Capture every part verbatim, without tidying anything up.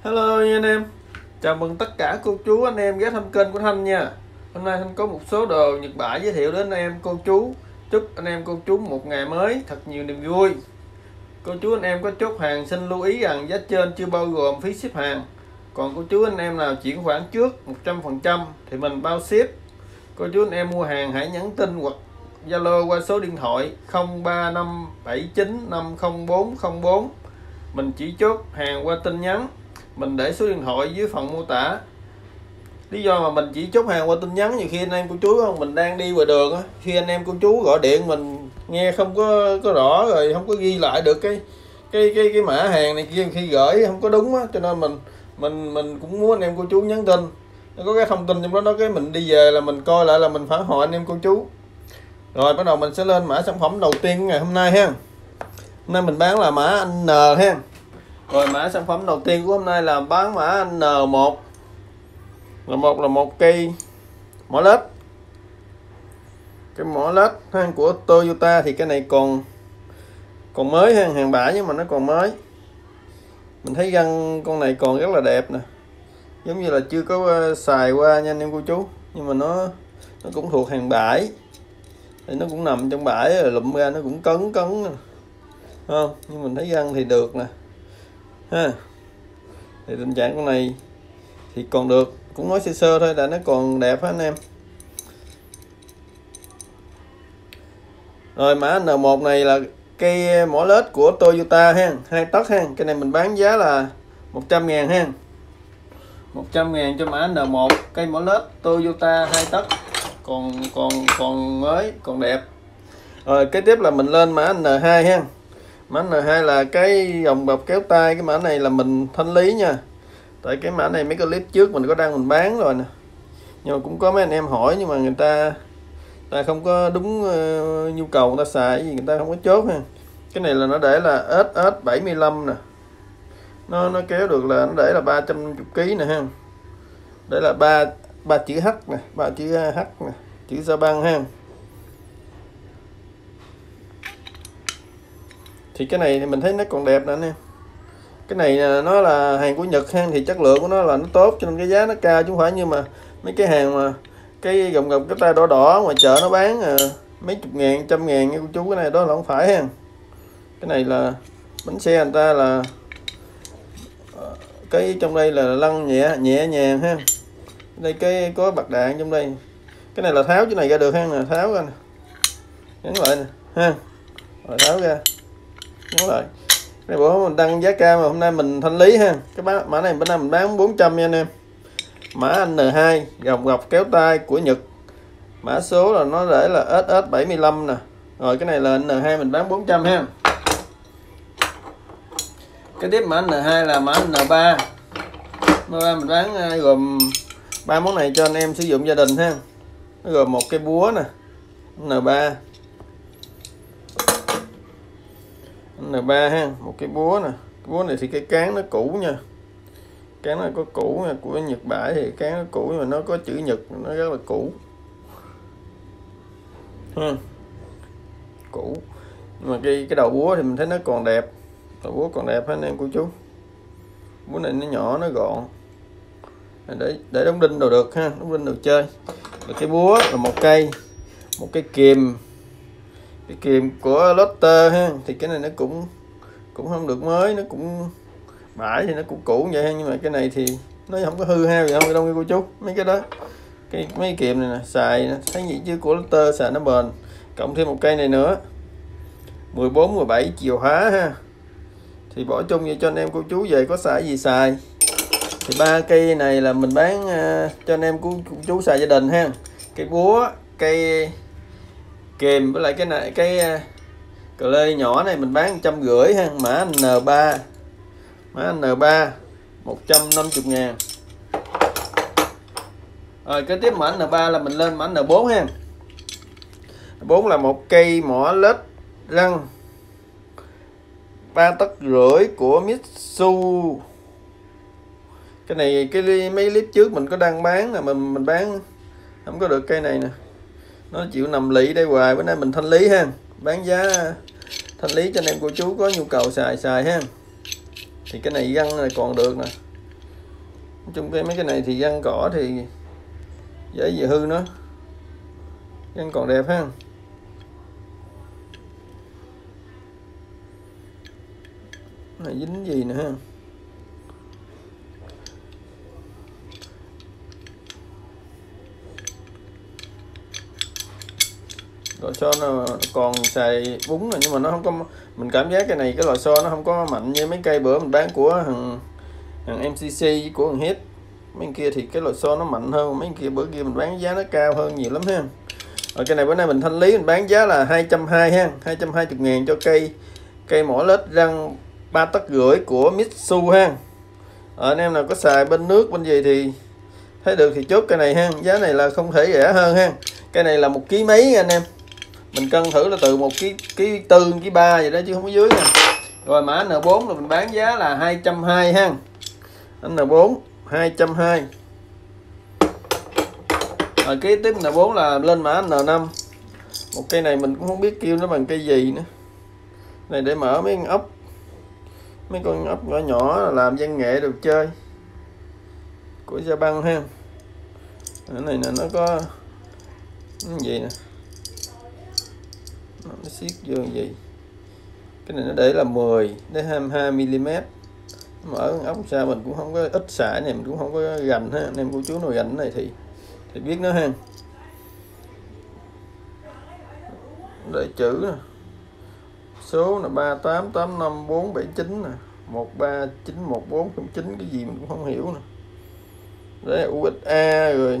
Hello nha anh em. Chào mừng tất cả cô chú anh em ghé thăm kênh của Thanh nha. Hôm nay Thanh có một số đồ Nhật Bãi giới thiệu đến anh em cô chú. Chúc anh em cô chú một ngày mới thật nhiều niềm vui. Cô chú anh em có chốt hàng xin lưu ý rằng giá trên chưa bao gồm phí ship hàng. Còn cô chú anh em nào chuyển khoản trước một trăm phần trăm thì mình bao ship. Cô chú anh em mua hàng hãy nhắn tin hoặc Zalo qua số điện thoại không ba năm bảy chín năm không bốn không bốn. Mình chỉ chốt hàng qua tin nhắn. Mình để số điện thoại dưới phần mô tả. Lý do mà mình chỉ chốt hàng qua tin nhắn, nhiều khi anh em cô chú không, mình đang đi ngoài đường á, khi anh em cô chú gọi điện mình nghe không có có rõ rồi không có ghi lại được cái cái cái cái mã hàng này kia, khi gửi không có đúng á, cho nên mình mình mình cũng muốn anh em cô chú nhắn tin, nó có cái thông tin trong đó, đó cái mình đi về là mình coi lại là mình phản hồi anh em cô chú. Rồi bắt đầu mình sẽ lên mã sản phẩm đầu tiên ngày hôm nay ha. Hôm nay mình bán là mã anh N ha. Rồi mã sản phẩm đầu tiên của hôm nay là bán mã anh N một. N một là một cây mỏ led. Cái mỏ led ha, của Toyota thì cái này còn còn mới ha, hàng bãi nhưng mà nó còn mới. Mình thấy găng con này còn rất là đẹp nè. Giống như là chưa có xài qua nha anh em cô chú, nhưng mà nó nó cũng thuộc hàng bãi. Thì nó cũng nằm trong bãi rồi lụm ra nó cũng cấn cấn nè. Không, nhưng mình thấy găng thì được nè. Ha. Thì tình trạng con này thì còn được, cũng nói sơ sơ thôi là nó còn đẹp hết anh em. Rồi mã N một này là cây mỏ led của Toyota ha, hai tấc ha. Cái này mình bán giá là một trăm ngàn ha. một trăm ngàn cho mã N một, cây mỏ led Toyota hai tấc. Còn còn còn mới, còn đẹp. Rồi kế tiếp là mình lên mã N hai ha. Mã N hai là cái dòng bọc kéo tay, cái mã này là mình thanh lý nha. Tại cái mã này mấy cái clip trước mình có đăng mình bán rồi nè. Nhưng mà cũng có mấy anh em hỏi nhưng mà người ta ta không có đúng uh, nhu cầu người ta xài gì, người ta không có chốt ha. Cái này là nó để là S S bảy mươi lăm nè. Nó nó kéo được là nó để là ba trăm năm mươi ki lô gam nè ha. Để là ba ba chữ H nè, ba chữ H nè, chữ sa băng ha. Thì cái này thì mình thấy nó còn đẹp nè anh em. Cái này nó là hàng của Nhật ha, thì chất lượng của nó là nó tốt cho nên cái giá nó cao, chứ không phải như mà mấy cái hàng mà cái gồng gồng cái tay đỏ đỏ ngoài chợ nó bán à, mấy chục ngàn, trăm ngàn như cô chú. Cái này đó là không phải ha. Cái này là bánh xe người ta là cái trong đây là lăn nhẹ nhẹ nhàng ha. Đây cái có bạc đạn trong đây. Cái này là tháo cái này ra được ha, nè, tháo ra nè, nhấn lại nè ha, rồi tháo ra, nhấn lại. Cái bữa mình đăng giá cao mà hôm nay mình thanh lý ha. Cái mã này bữa nay mình bán bốn trăm nha anh em. Mã N hai gồng gọc kéo tay của Nhật. Mã số là nó để là S S bảy mươi lăm nè. Rồi cái này là N hai mình bán bốn trăm ha. Cái tiếp mã N hai là mã N ba. N ba mình bán gồm ba món này cho anh em sử dụng gia đình ha. Nó gồm một cây búa nè, N ba. N ba ha, một cái búa nè. Cái búa này thì cái cán nó cũ nha. Cán nó có cũ nha, của Nhật Bãi thì cán nó cũ nhưng mà nó có chữ Nhật, nó rất là cũ. Ha. Cũ. Nhưng mà cái cái đầu búa thì mình thấy nó còn đẹp. Đầu búa còn đẹp anh em cô chú. Búa này nó nhỏ, nó gọn. Để để đóng đinh đồ được ha, đóng đinh đồ chơi. Và cái búa là một cây, một cái kìm. Cái kìm của Lotte ha, thì cái này nó cũng cũng không được mới, nó cũng bãi thì nó cũng cũ vậy ha, nhưng mà cái này thì nó không có hư hao gì không đâu cô chú. Mấy cái đó, cái mấy cái kìm này nè, xài nè, thấy gì chứ của Lotte xài nó bền. Cộng thêm một cây này nữa, mười bốn mười bảy chìa khóa ha. Thì bỏ chung vậy cho anh em cô chú về có xài gì xài. Thì ba cây này là mình bán uh, cho anh em cô, cô chú xài gia đình ha. Cây búa, cây kìm với lại cái này cái cờ lê nhỏ này mình bán một trăm rưỡi ha. Mã N ba, mã N ba một trăm năm mươi ngàn. Rồi kế tiếp mã N ba là mình lên mã N bốn ha. bốn là một cây mỏ led răng ba tấc rưỡi của Mitsu. Cái này cái mấy clip trước mình có đăng bán là mình mình bán không có được cây này nè, nó chịu nằm lì đây hoài. Bữa nay mình thanh lý ha, bán giá thanh lý cho anh em cô chú có nhu cầu xài xài ha. Thì cái này găng này còn được nè, Chung cái mấy cái này thì găng cỏ thì dễ gì hư nó, găng còn đẹp ha. Này dính gì nữa ha. Lò xo nó còn xài bún rồi nhưng mà nó không có, mình cảm giác cái này cái lò xo nó không có mạnh như mấy cây bữa mình bán của thằng thằng em xê xê của thằng Hết. Mấy kia thì cái lò xo nó mạnh hơn, mấy kia bữa kia mình bán giá nó cao hơn nhiều lắm ha. Rồi cái này bữa nay mình thanh lý mình bán giá là hai trăm hai mươi ha, hai trăm hai mươi ngàn cho cây cây mỏ lết răng ba tấc rưỡi của Mitsu ha. Ở anh em nào có xài bên nước bên gì thì thấy được thì chốt cái này ha, giá này là không thể rẻ hơn ha. Cái này là một ký mấy anh em, mình cân thử là từ một ký ký tư ký ba vậy đó chứ không có dưới nha. Rồi mã en bốn là mình bán giá là hai trăm hai mươi ha, en bốn hai trăm hai mươi. Rồi kế tiếp en bốn là lên mã en năm. Một cây này mình cũng không biết kêu nó bằng cây gì nữa, này để mở mấy con ốc, mấy con ốc nhỏ nhỏ làm văn nghệ đồ chơi của Gia Băng ha. Cái này nè, nó có cái gì nè, nó siết vô gì, cái này nó để là mười đến hai mươi hai mi li mét. Mở ốc sao mình cũng không có, ít xả này mình cũng không có gành ha. Anh em cô chú nào gành này thì thì biết nó ha. Để chữ nè, số là ba tám tám năm bốn bảy chín nè, một ba chín một bốn không chín, cái gì mình cũng không hiểu nè. Đấy u ét a rồi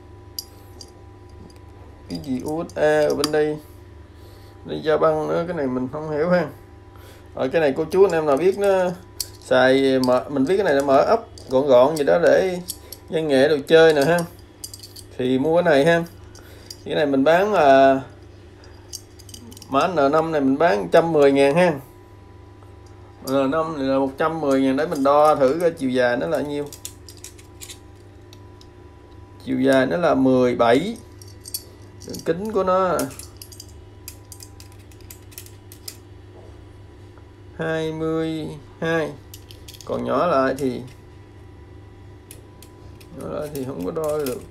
cái gì u ét a ở bên đây, đây Gia Băng nữa, cái này mình không hiểu ha. Rồi cái này cô chú anh em nào biết nó xài mở, mình biết cái này là mở ốc gọn gọn gì đó để văn nghệ đồ chơi nè ha, thì mua cái này ha. Cái này mình bán là mã en năm này mình bán một trăm mười ngàn ha. en năm này là một trăm mười ngàn, để mình đo thử cái chiều dài nó là nhiêu. Chiều dài nó là mười bảy, đường kính của nó hai mươi hai, còn nhỏ lại thì nhỏ lại thì không có đo được,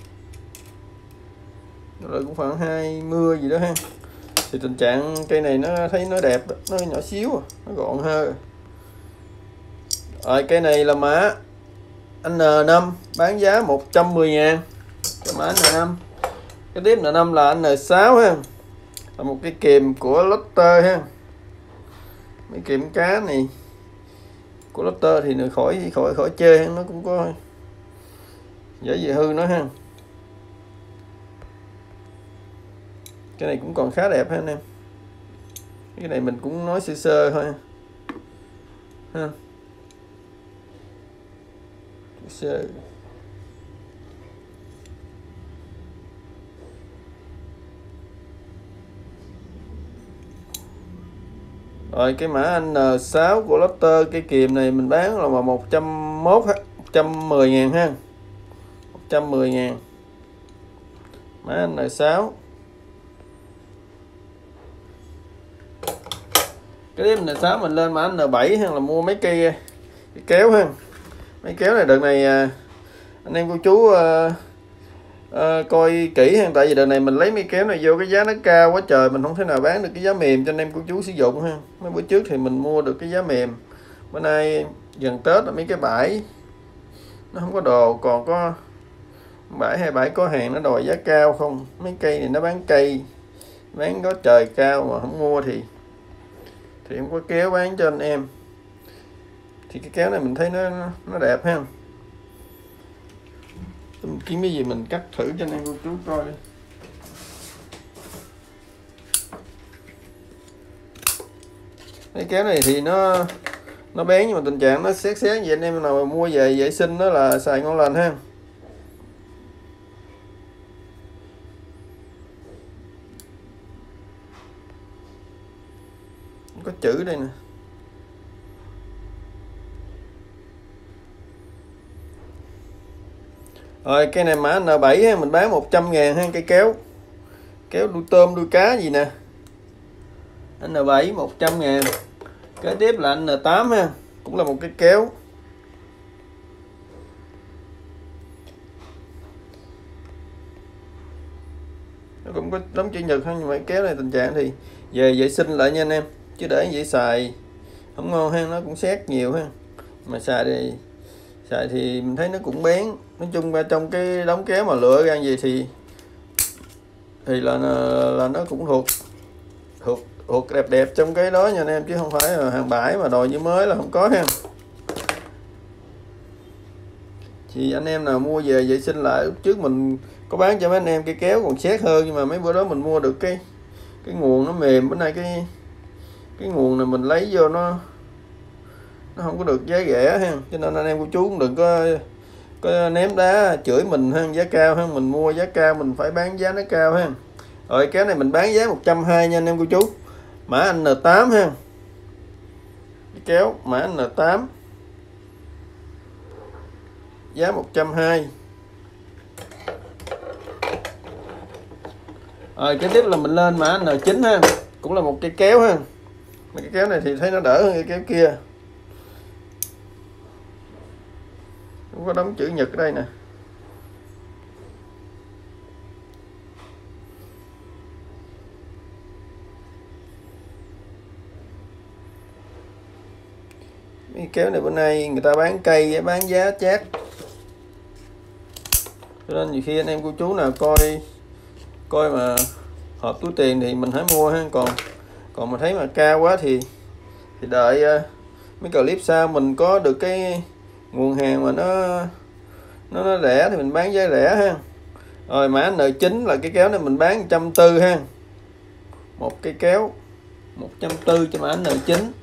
rồi cũng khoảng hai mươi gì đó ha. Thì tình trạng cây này nó thấy nó đẹp, nó nhỏ xíu, nó gọn hơn. Rồi cây này là mã en năm bán giá một trăm mười ngàn, cái mã en năm. Cái tiếp en năm là en sáu ha, là một cái kìm của Lotte ha. Mấy kìm cá này của Lotte thì khỏi khỏi khỏi chơi, nó cũng có dễ gì hư nó ha. Cái này cũng còn khá đẹp ha anh em. Cái này mình cũng nói sơ sơ thôi ha. Sơ. Rồi cái mã en sáu của Lotte, cái kìm này mình bán là một trăm mốt ha, một trăm mười ngàn ha. một trăm mười ngàn. Mã en sáu. Cái tiếp en sáu mình lên mã en bảy ha, là mua mấy cây, cây kéo ha. Mấy kéo này đợt này anh em cô chú uh, uh, coi kỹ ha, tại vì đợt này mình lấy mấy kéo này vô cái giá nó cao quá trời, mình không thể nào bán được cái giá mềm cho anh em cô chú sử dụng ha. Mấy bữa trước thì mình mua được cái giá mềm, bữa nay gần Tết là mấy cái bãi nó không có đồ, còn có bãi hai bãi có hàng nó đòi giá cao không. Mấy cây này nó bán cây bán có trời cao mà không mua thì thì không có kéo bán cho anh em. Thì cái kéo này mình thấy nó nó đẹp ha. Mình kiếm cái gì mình cắt thử cho anh em cô chú coi đi. Cái kéo này thì nó nó bén nhưng mà tình trạng nó xé xé vậy, anh em nào mà mua về vệ sinh đó là xài ngon lành ha. Có chữ đây nè. Rồi cây này mã en bảy ha, mình bán một trăm ngàn ha, cây kéo kéo đuôi tôm đuôi cá gì nè. en bảy một trăm ngàn. Kế tiếp là en tám ha, cũng là một cái kéo không có đóng chữ nhật ha, nhưng mà kéo này tình trạng thì về vệ sinh lại nha anh em, chứ để vậy xài không ngon ha, nó cũng xét nhiều ha. Mà xài thì xài thì mình thấy nó cũng bén. Nói chung ra trong cái đống kéo mà lựa ra gì thì thì là là nó cũng thuộc thuộc thuộc đẹp đẹp trong cái đó nha anh em, chứ không phải là hàng bãi mà đòi như mới là không có ha. Thì anh em nào mua về vệ sinh lại, lúc trước mình có bán cho mấy anh em cái kéo còn xét hơn, nhưng mà mấy bữa đó mình mua được cái cái nguồn nó mềm, bữa nay cái cái nguồn này mình lấy vô nó nó không có được giá rẻ ha, cho nên anh em cô chú cũng đừng có có ném đá chửi mình ha, giá cao ha, mình mua giá cao mình phải bán giá nó cao ha. Rồi cái này mình bán giá một trăm hai mươi nha anh em cô chú, mã N tám ha, cái kéo mã N tám giá một trăm hai mươi. Rồi kế tiếp là mình lên mã N chín ha, cũng là một cây kéo ha. Cái kéo này thì thấy nó đỡ hơn cái kéo kia, cũng có đóng chữ nhật ở đây nè. Cái kéo này bữa nay người ta bán cây bán giá chát, cho nên nhiều khi anh em cô chú nào coi coi mà hợp túi tiền thì mình hãy mua ha, còn còn mà thấy mà cao quá thì thì đợi uh, mấy clip sau mình có được cái nguồn hàng mà nó nó, nó rẻ thì mình bán giá rẻ ha. Rồi mã N chín là cái kéo này mình bán một trăm tư mươi ha, một cây kéo một trăm tư mươi cho mã N chín.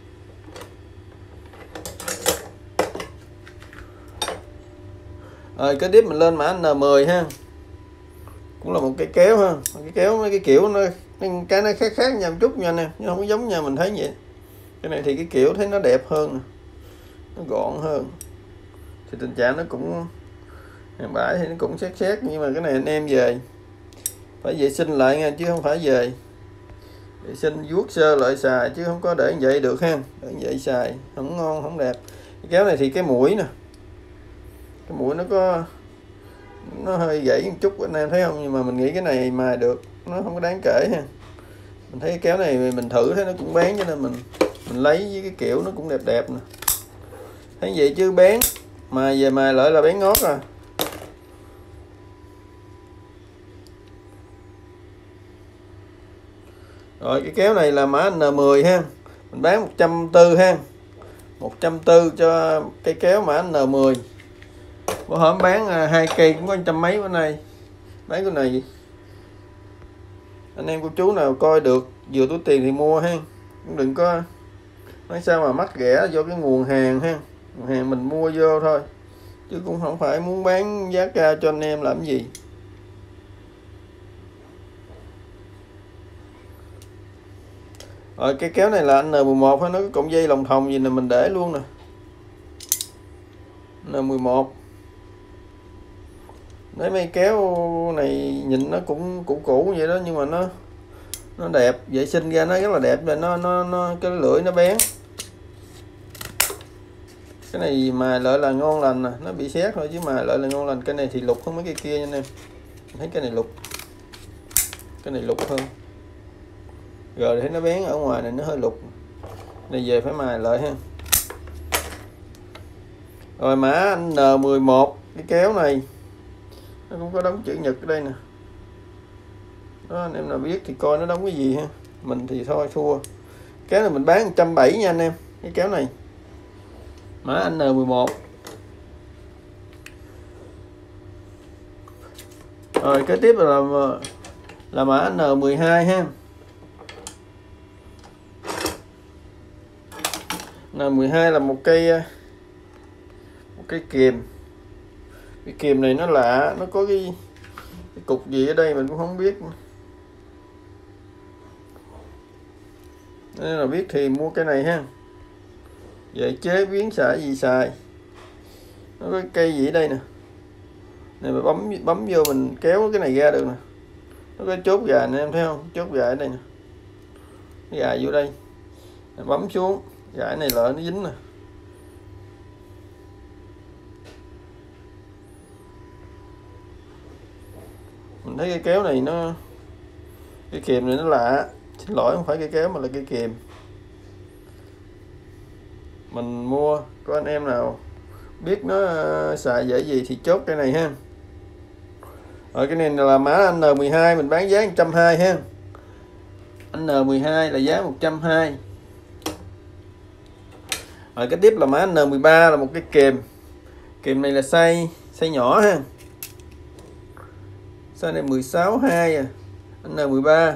Rồi cái tiếp mình lên mã N mười ha, cũng là một cây kéo ha. Cái kéo mấy cái kiểu nó cái nó khác khác nhau một chút nha nè, nhưng không có giống nhau mình thấy vậy. Cái này thì cái kiểu thấy nó đẹp hơn, nó gọn hơn, thì tình trạng nó cũng hàng bãi thì nó cũng xét xét, nhưng mà cái này anh em về phải vệ sinh lại nha, chứ không phải về vệ sinh vuốt sơ lại xài, chứ không có để như vậy được ha, để như vậy xài không ngon không đẹp. Cái kéo này thì cái mũi nè, cái mũi nó có nó hơi gãy một chút anh em thấy không, nhưng mà mình nghĩ cái này mài được, nó không có đáng kể ha. Mình thấy cái kéo này mình thử thấy nó cũng bén, cho nên mình mình lấy với cái kiểu nó cũng đẹp đẹp nè, thấy vậy chứ bén mà về mài lại là bén ngót à. Rồi cái kéo này là mã N mười ha, mình bán một trăm tư mươi ha, một trăm tư mươi cho cây kéo mã N mười. Bữa hôm bán hai cây cũng có trăm mấy, bữa nay bán cái này anh em cô chú nào coi được vừa túi tiền thì mua ha, cũng đừng có nói sao mà mắc rẻ do cái nguồn hàng ha, nguồn hàng mình mua vô thôi, chứ cũng không phải muốn bán giá cao cho anh em làm gì. Rồi cái kéo này là N mười một ha, nó có cọng dây lồng thòng gì nè, mình để luôn nè, N mười một. Đấy mấy kéo này nhìn nó cũng cũ cũ vậy đó, nhưng mà nó nó đẹp, vệ sinh ra nó rất là đẹp, và nó nó nó cái lưỡi nó bén. Cái này mà lại là ngon lành nè, nó bị xét thôi chứ mà lại là ngon lành. Cái này thì lục hơn mấy cái kia nha anh em, thấy cái này lục, cái này lục hơn, rồi thấy nó bén ở ngoài này nó hơi lục, này về phải mài lại ha. Rồi mã N mười một, cái kéo này nó cũng có đóng chữ nhật ở đây nè đó, anh em nào biết thì coi nó đóng cái gì ha, mình thì thôi thua. Kéo này mình bán một trăm bảy mươi nha anh em, cái kéo này mã N mười một. Rồi kế tiếp là là mã N mười hai ha, N mười hai là một cây một cây kìm. Cái kìm này nó lạ, nó có cái, cái cục gì ở đây mình cũng không biết, nên là biết thì mua cái này ha, về chế biến xài gì xài. Nó có cây gì ở đây nè, này mà bấm bấm vô mình kéo cái này ra được nè, nó có chốt gà nè em thấy không, chốt gà ở đây nè, cái gà vô đây bấm xuống gà này lại nó dính nè. Mình thấy cái kéo này nó Cái kìm này nó lạ, xin lỗi không phải cây kéo mà là cây kìm. Mình mua, có anh em nào biết nó xài dễ gì thì chốt cái này ha. Rồi cái này là mã N mười hai, mình bán giá một trăm hai mươi ha. N mười hai là giá một trăm hai mươi. Rồi cái tiếp là mã N mười ba, là một cái kìm. Kìm này là size size nhỏ ha. Size này mười sáu hai à. N mười ba.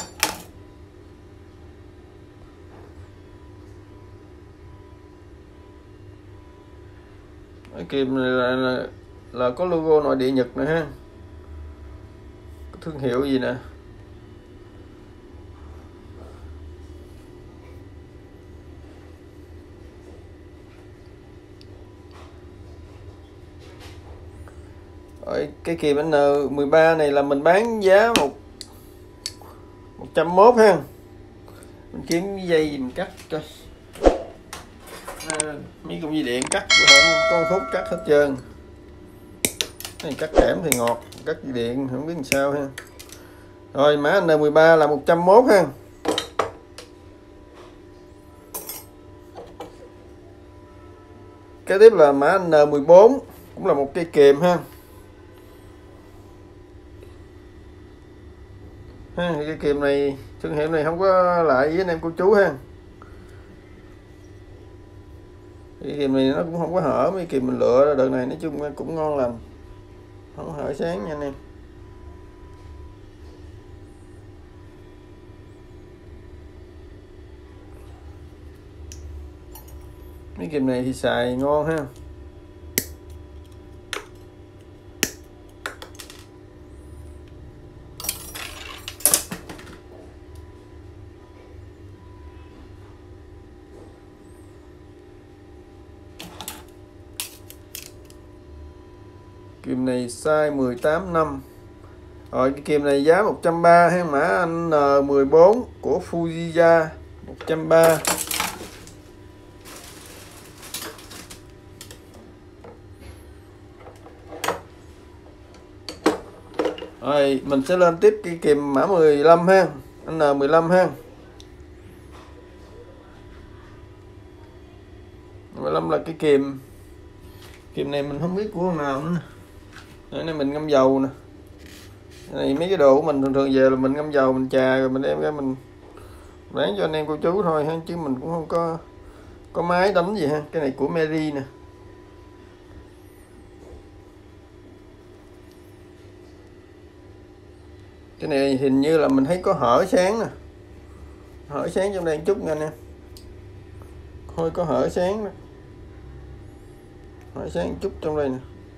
Cái kìm này là, là là có logo nội địa Nhật nè ha. Có thương hiệu gì nè. Rồi cái kìm N mười ba này là mình bán giá một một trăm mốt ha. Mình kiếm cái dây mình cắt coi. À, mấy con dây điện cắt con khúc cắt hết trơn. Này cắt kẽm thì ngọt, cắt dây điện không biết làm sao ha. Rồi mã N mười ba là một trăm mốt ha. Kế tiếp là mã N mười bốn, cũng là một cây kìm ha. Ha, cái kìm này thương hiệu này không có lại với anh em cô chú ha. Cái kìm này nó cũng không có hở, mấy kìm mình lựa đợt này nói chung cũng ngon lành, không có hở sáng nha anh em. Mấy kìm này thì xài ngon ha. Kìm này size mười tám năm. Rồi cái kìm này giá một trăm ba mươi ha, mã N mười bốn của Fujiya một trăm ba mươi. Rồi mình sẽ lên tiếp cái kìm mã mười lăm ha, N mười lăm ha. mười lăm là cái kìm kìm này mình không biết của nào nữa. Cái này mình ngâm dầu nè. Cái này mấy cái đồ của mình thường thường về là mình ngâm dầu mình chà rồi mình đem ra mình bán cho anh em cô chú thôi ha, chứ mình cũng không có có máy đánh gì ha. Cái này của Mary nè. Cái này hình như là mình thấy có hở sáng nè, hở sáng trong đây một chút nha anh em, thôi có hở sáng nè, hở sáng một chút trong đây nè,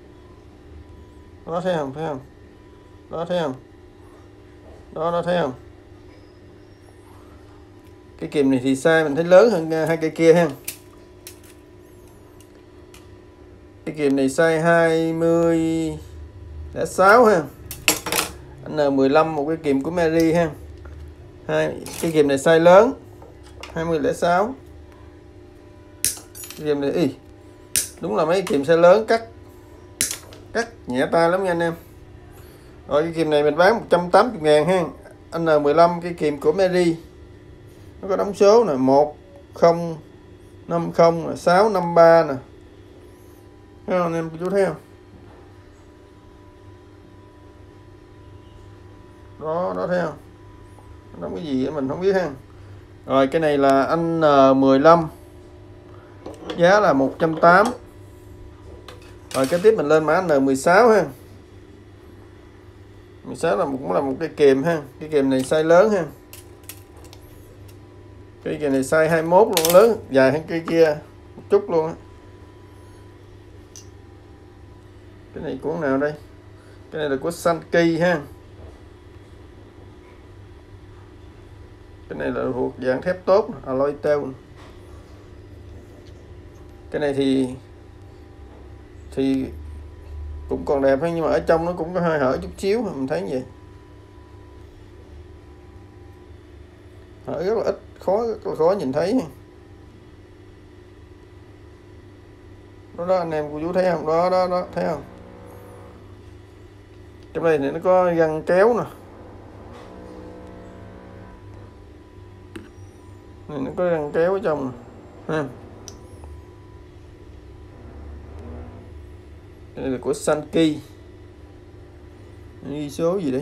đó thấy không, thấy không, đó thấy không, đó đó thấy không. Cái kìm này thì size mình thấy lớn hơn hai cây kia ha. Cái kìm này size hai mươi lẻ sáu ha. N mười lăm, một cái kìm của Mary ha. Hai cái kìm này size lớn hai mươi lẻ sáu. Cái kìm này ý, đúng là mấy kìm size lớn cắt cắt nhẹ tay lắm nha anh em. Rồi cái kìm này mình bán một trăm tám mươi ngàn ha. N mười lăm cái kìm của Mary. Nó có đóng số nè, một không năm không sáu năm ba nè. Thấy không anh em chú thấy không? Đó, đó thấy không? Nó cái gì mình không biết ha. Rồi cái này là N mười lăm. Giá là một trăm tám mươi. Rồi cái tiếp mình lên mã N mười sáu ha. mười sáu là một, cũng là một cái kìm ha. Cái kìm này size lớn ha. Cái kìm này size hai mươi mốt luôn, lớn dài hơn cây kia một chút luôn á. Cái này của nào đây? Cái này là của Sankey ha. Cái này là thuộc dạng thép tốt, alloy teo. Cái này thì thì cũng còn đẹp thôi, nhưng mà ở trong nó cũng có hơi hở chút xíu, mình thấy như vậy. Hở rất là ít, khó rất là khó nhìn thấy. Đó đó anh em cô chú thấy không? Đó đó đó, thấy không? Trong đây thì nó có găng kéo nè. này nó có răng kéo ở trong ha. Đây là của Sankey, ghi số gì đây,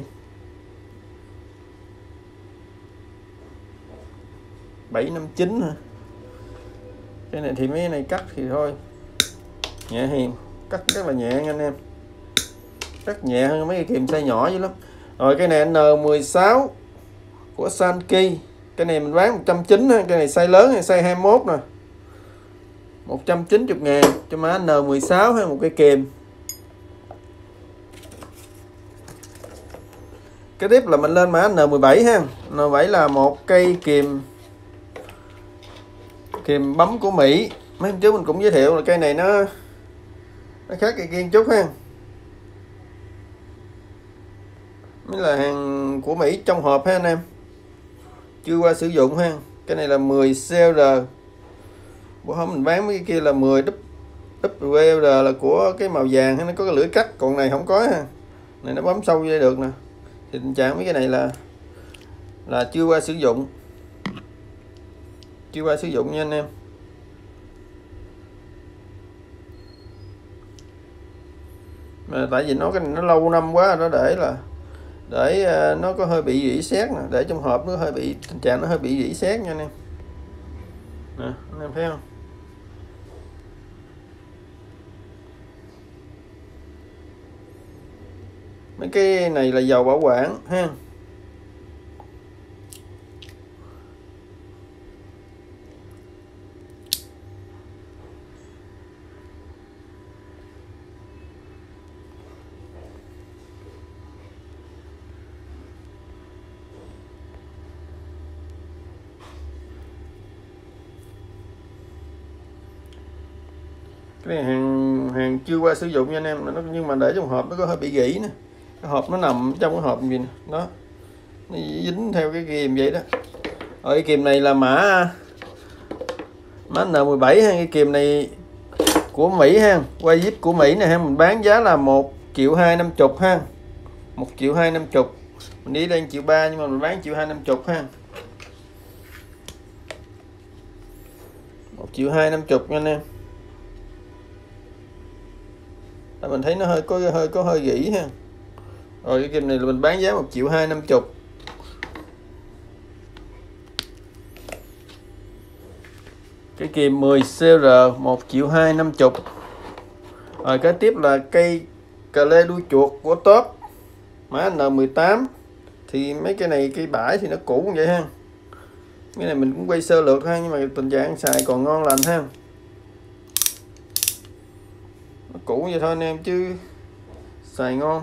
bảy năm chín hả? Cái này thì mấy cái này cắt thì thôi nhẹ hiền, cắt rất là nhẹ nha anh em, rất nhẹ hơn mấy cái kìm size nhỏ dữ lắm. Rồi cái này N mười sáu của Sankey, cái này mình bán một trăm chín mươi, cái này size lớn này size hai mươi mốt nè, một trăm chín mươi ngàn cho má N mười sáu hay một cây kìm. Cái tiếp là mình lên mã N mười bảy ha. N mười bảy là một cây kìm kìm bấm của Mỹ. Mấy hôm trước mình cũng giới thiệu là cây này nó nó khác cây kia chút ha. Mới là hàng của Mỹ trong hộp ha anh em, chưa qua sử dụng ha. Cái này là mười C L, bữa hôm mình bán mấy cái kia là mười W L là của cái màu vàng, nó có cái lưỡi cắt, còn này không có ha. Này nó bấm sâu vô đây được nè. Thì tình trạng mấy cái này là là chưa qua sử dụng, chưa qua sử dụng nha anh em. Mà tại vì nó cái này nó lâu năm quá, nó để là để nó có hơi bị rỉ sét nè, để trong hộp nó hơi bị tình trạng nó hơi bị rỉ sét nha anh em. Nè, anh em thấy không? Mấy cái này là dầu bảo quản ha. Cái này hàng hàng chưa qua sử dụng nha anh em, nó nhưng mà để trong hộp nó có hơi bị gỉ nè. Cái hộp nó nằm trong cái hộp gì nè, đó nó dính theo cái kìm vậy đó. Ở cái kìm này là mã mã N mười bảy ha. Cái kìm này của Mỹ ha, quay zip của Mỹ này ha, mình bán giá là một triệu hai năm chục ha, một triệu hai năm chục. Mình đi đây một triệu ba nhưng mà mình bán triệu hai năm chục ha, một triệu hai năm chục nha anh em. Mình thấy nó hơi có hơi có hơi gỉ ha. Rồi cái kìm này là mình bán giá một triệu hai năm chục. Cái kìm mười C R một triệu hai năm chục. Rồi cái tiếp là cây cờ lê đuôi chuột của Top mã N mười tám. Thì mấy cái này cây bãi thì nó cũ như vậy ha. Cái này mình cũng quay sơ lược ha, nhưng mà tình trạng xài còn ngon lành ha. Nó cũ vậy thôi anh em chứ xài ngon.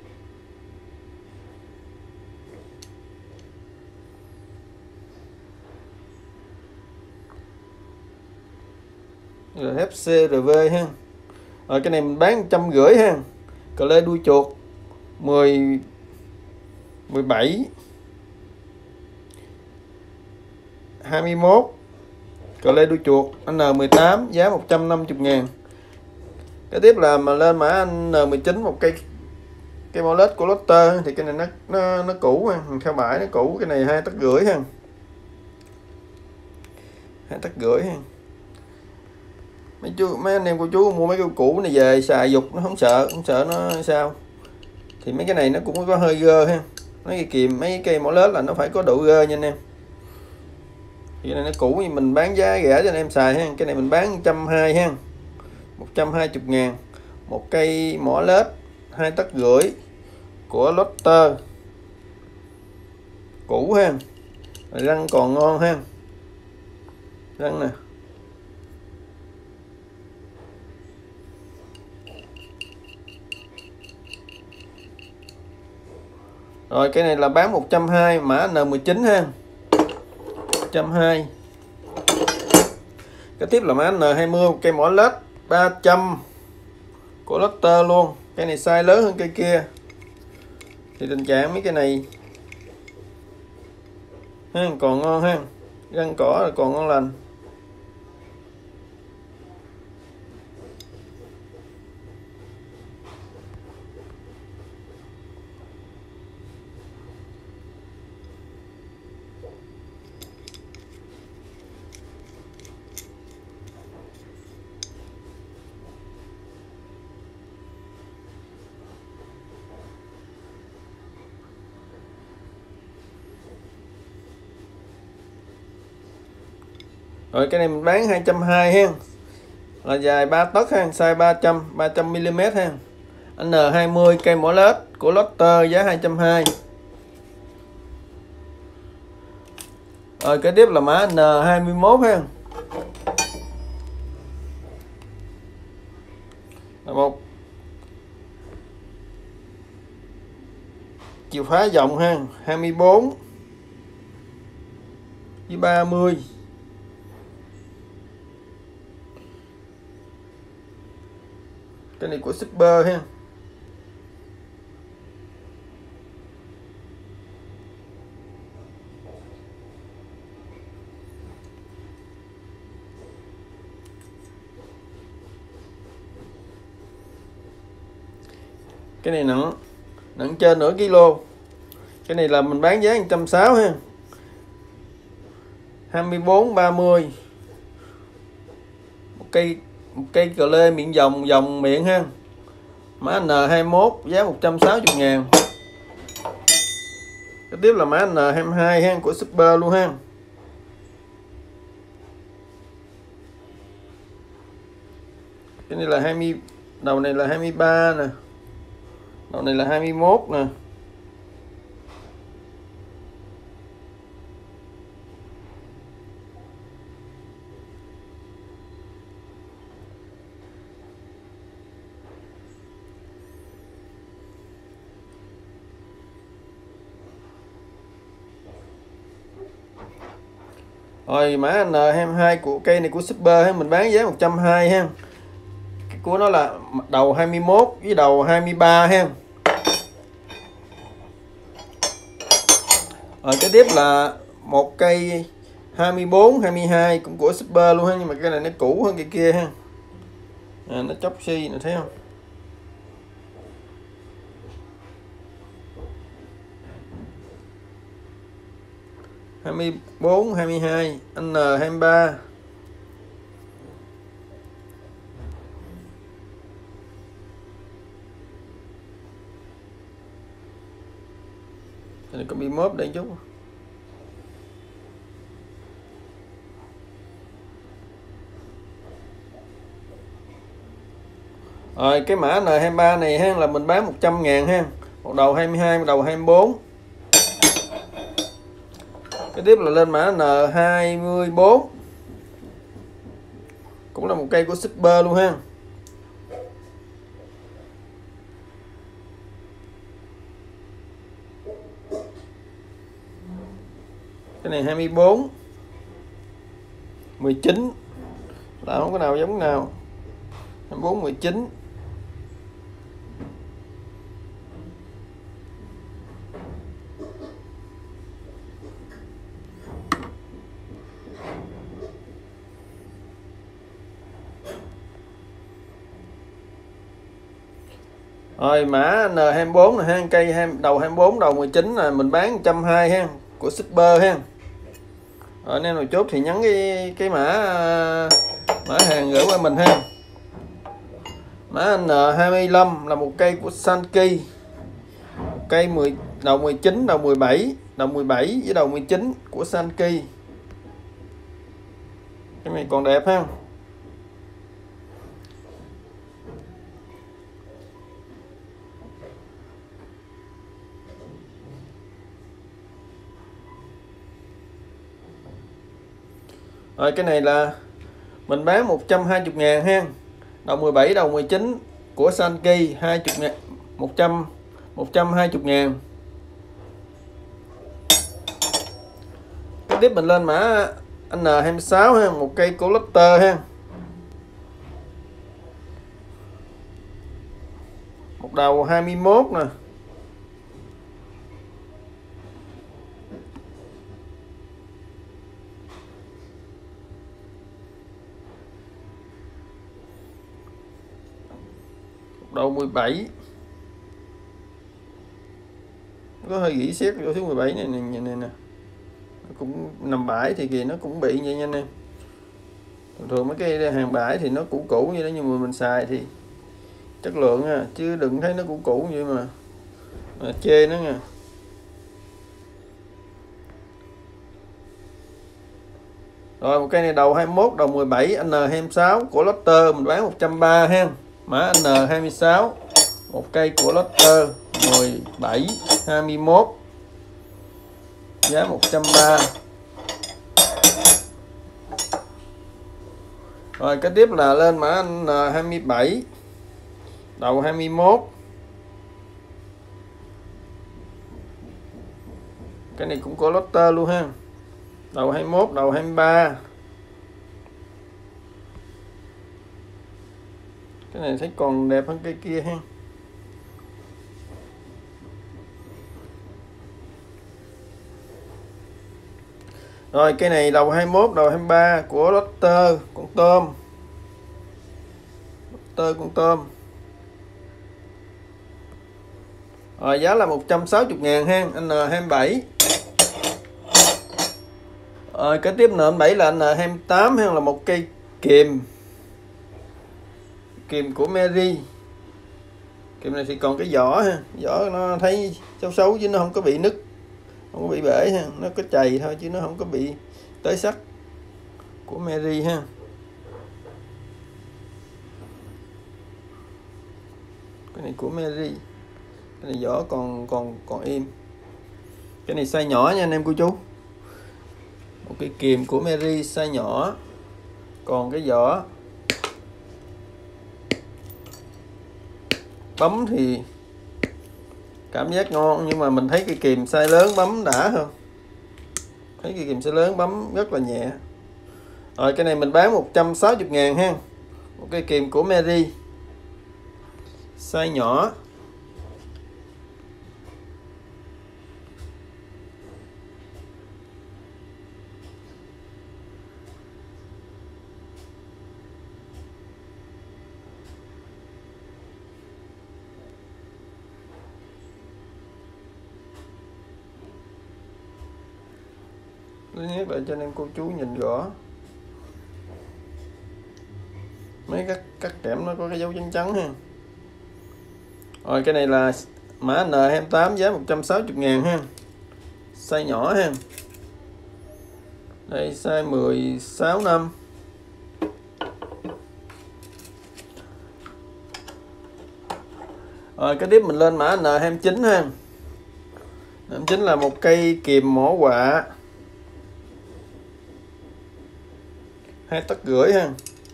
Rồi F C R V ha. Rồi cái này mình bán một trăm rưỡi ha. Cờ lê đuôi chuột mười mười bảy hai mươi mốt. Cờ lê đuôi chuột N mười tám giá một trăm năm mươi ngàn. Cái tiếp là mà lên mã N mười chín một cây cây mỏ lết của Lotte thì cái này nó nó nó cũ ha, mình theo bãi nó cũ. Cái này hai tấc rưỡi ha, hai tấc rưỡi ha. Mấy chú mấy anh em cô chú mua mấy cái cũ này về xài dục nó không sợ, không sợ nó sao. Thì mấy cái này nó cũng có hơi gơ ha. Mấy cái kìm mấy cây mỏ lết là nó phải có độ gơ nha anh em. Cái này nó cũ thì mình bán giá rẻ cho anh em xài ha. Cái này mình bán một trăm hai mươi ha, một trăm hai mươi ngàn. Một cây mỏ lết hai tấc rưỡi của Lotte cũ ha. Răng còn ngon ha, răng nè. Rồi cái này là bán một trăm hai mươi mã N mười chín ha, một trăm hai mươi. Cái tiếp là mã N hai mươi cây mỏ lết ba trăm của Lotte luôn. Cái này size lớn hơn cây kia. Thì tình trạng mấy cái này ha, còn ngon ha, răng cỏ là còn ngon lành. Rồi cái này mình bán hai trăm hai mươi ha, là dài ba tấc ha, size ba trăm ba trăm mi li mét ha, N hai mươi cây mỏ lết của Lotte, giá hai trăm hai mươi. Rồi cái tiếp là mã N hai mươi mốt ha, là một chiều phá dòng ha, hai mươi bốn với ba mươi. Cái này của shipper ha. Cái này nặng nặng trên nửa kilo. Cái này là mình bán giá một trăm sáu mươi ha, hai mươi bốn ba mươi. Một cây một cây cờ lê miệng vòng vòng miệng ha, mã N hai mốt, giá một trăm sáu mươi ngàn. Cái tiếp là mã N hai hai ha, của shipper luôn ha. Cái này là hai mươi, đầu này là hai mươi ba nè, đầu này là hai mươi mốt nè. Rồi mã N hai hai của cây này của shipper ha, mình bán giá một trăm hai mươi ha. Cái của nó là đầu hai mươi mốt với đầu hai mươi ba ha. Rồi cái tiếp là một cây hai mươi bốn hai mươi hai cũng của shipper luôn ha, nhưng mà cái này nó cũ hơn cái kia ha. À, nó chóc xi nè, thấy không? hai mươi bốn hai mươi hai N hai mươi ba. Cái này có bị móp đây chút. Rồi cái mã N hai mươi ba này ha, là mình bán một trăm ngàn ha, một đầu hai mươi hai, một đầu hai mươi bốn. Cái tiếp là lên mã N hai mươi bốn, cũng là một cây của shipper luôn ha. Cái này hai mươi bốn mười chín, là không có nào giống nào. hai mươi bốn mười chín. Rồi mã N hai mươi bốn là ha, cây hai, đầu hai mươi bốn đầu mười chín là mình bán một trăm hai mươi ha, của shipper ha. Rồi anh em nào chốt thì nhắn cái cái mã mã hàng gửi qua mình ha. Mã N hai mươi lăm là một cây của Sankey, cây mười đầu mười chín, đầu mười bảy, đầu mười bảy với đầu mười chín của Sankey. Cái này còn đẹp ha. Rồi cái này là mình bán một trăm hai mươi ngàn ha, đầu mười bảy, đầu mười chín của Sankey, hai mươi ngàn, một trăm, một trăm hai mươi ngàn. Tiếp mình lên mã N hai mươi sáu ha, một cây của Lotte ha, một đầu hai mươi mốt nè, một đầu mười bảy, có hơi gỉ xét vô số mười bảy này nè, này nè, cũng nằm bãi thì kìa, nó cũng bị vậy nha anh em. Thường thường mấy cái hàng bãi thì nó cũ cũ như đó, nhưng mà mình xài thì chất lượng nha, chứ đừng thấy nó cũ cũ vậy mà, mà chê nó nha. Rồi Rồi một cây này đầu hai mươi mốt, đầu mười bảy, N hai mươi sáu của Lotte mình bán một trăm ba mươi ha. Mã N hai mươi sáu. Một cây của Lotte mười bảy hai mươi mốt. Giá một trăm ba mươi. Rồi cái tiếp là lên mã N hai mươi bảy. Đầu hai mươi mốt. Cái này cũng có Lotte luôn ha. Đầu hai mươi mốt, đầu hai mươi ba. Cái này thấy còn đẹp hơn cây kia ha. Rồi cây này đầu hai mươi mốt, đầu hai mươi ba của Lotte, con tôm. Lotte con tôm. Rồi giá là một trăm sáu mươi ngàn ha, N hai mươi bảy. Rồi cái tiếp N hai mươi bảy là N hai mươi tám hay là một cây kìm. Kìm của Mary. Kìm này thì còn cái vỏ ha, vỏ nó thấy xấu xấu chứ nó không có bị nứt, không có bị bể ha, nó có chày thôi chứ nó không có bị tới sắt. Của Mary ha. Cái này của Mary. Cái này vỏ còn còn còn im. Cái này size nhỏ nha anh em cô chú. Một cái kìm của Mary size nhỏ. Còn cái vỏ bấm thì cảm giác ngon, nhưng mà mình thấy cái kìm size lớn bấm đã hơn. Thấy cái kìm size lớn bấm rất là nhẹ. Rồi cái này mình bán một trăm sáu mươi ngàn ha. Một cái kìm của Mary size nhỏ. Thứ nhất là cho anh em cô chú nhìn rõ. Mấy các cắt kẽm nó có cái dấu trắng trắng ha. Rồi cái này là mã N hai mươi tám, giá một trăm sáu mươi ngàn ha. Size nhỏ ha. Đây size mười sáu năm. Rồi cái tiếp mình lên mã N hai mươi chín ha. N hai mươi chín là một cây kìm mỏ quạ. Hai tấc rưỡi ha.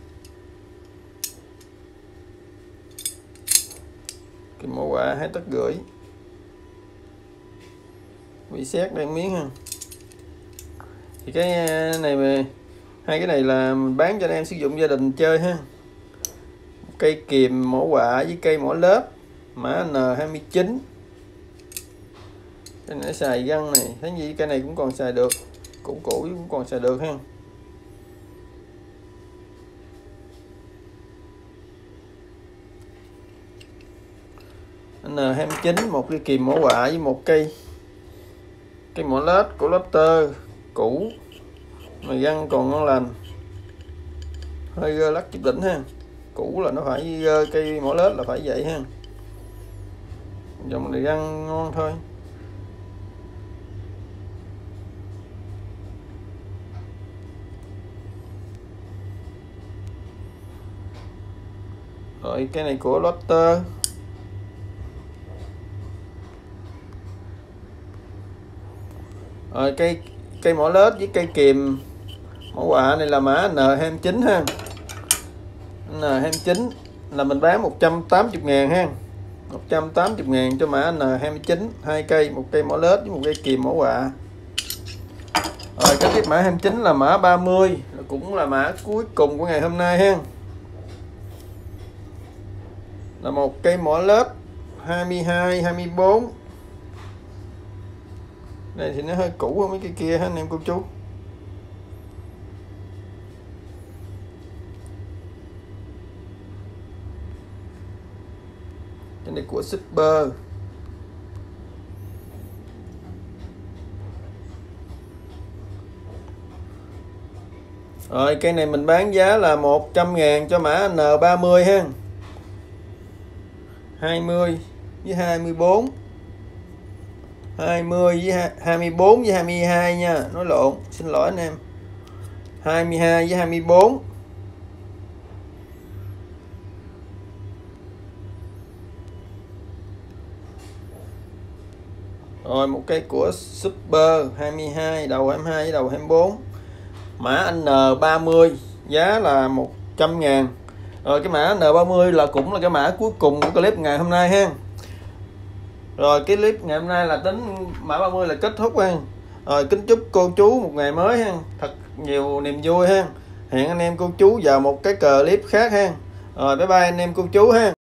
Kìm mỏ quạ hai tấc rưỡi. Bị sét đang miếng ha. Thì cái này mà hai cái này là mình bán cho anh em sử dụng gia đình chơi ha. Một cây kìm mỏ quạ với cây mỏ lớp, mã N hai mươi chín. Cái này xài găng này, thấy gì cái này cũng còn xài được, cũ cũ cũng còn xài được ha. N hai mươi chín, một cái kìm mỏ quạ với một cây cây mỏ lết của Lotte cũ mà găng còn ngon lành, hơi gơ lắc chút đỉnh ha. Cũ là nó phải gơ, cây mỏ lết là phải vậy ha. Dòng này găng ngon thôi. Rồi cái này của Lotte. Rồi cây cây mỏ lết với cây kìm mỏ quạ này là mã N hai mươi chín ha. N hai mươi chín là mình bán một trăm tám mươi ngàn ha. một trăm tám mươi ngàn cho mã N hai mươi chín, hai cây, một cây mỏ lết với một cây kìm mỏ quạ. Rồi cái tiếp mã hai mươi chín là mã ba mươi, cũng là mã cuối cùng của ngày hôm nay ha. Là một cây mỏ lết hai mươi hai, hai mươi bốn. Đây thì nó hơi cũ hơn mấy cái kia ha anh em cô chú. Cái này của Super. Rồi cây này mình bán giá là một trăm ngàn cho mã N ba mươi ha. hai mươi với hai mươi bốn. hai mươi với hai mươi bốn với hai mươi hai nha, nói lộn, xin lỗi anh em. hai mươi hai với hai mươi bốn. Rồi một cây của Super hai mươi hai, đầu hai mươi hai với đầu hai mươi bốn, mã N ba mươi, giá là một trăm ngàn. Rồi cái mã N ba mươi là cũng là cái mã cuối cùng của clip ngày hôm nay ha. Rồi cái clip ngày hôm nay là tính mã ba mươi là kết thúc ha. Rồi kính chúc cô chú một ngày mới ha, thật nhiều niềm vui ha. Hẹn anh em cô chú vào một cái clip khác ha. Rồi bye bye anh em cô chú ha.